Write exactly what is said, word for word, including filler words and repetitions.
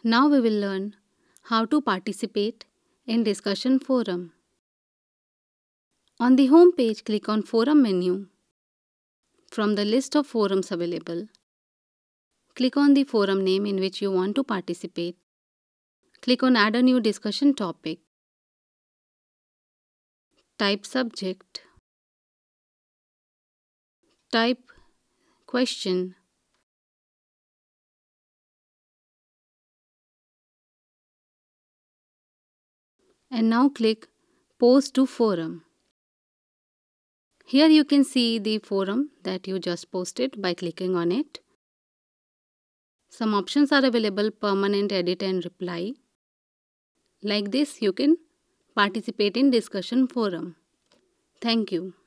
Now we will learn how to participate in discussion forum. On the home page, click on Forum menu. From the list of forums available, click on the forum name in which you want to participate. Click on Add a new discussion topic. Type subject. Type question. And now click Post to Forum. Here you can see the forum that you just posted by clicking on it. Some options are available: permanent, edit and reply. Like this, you can participate in discussion forum. Thank you.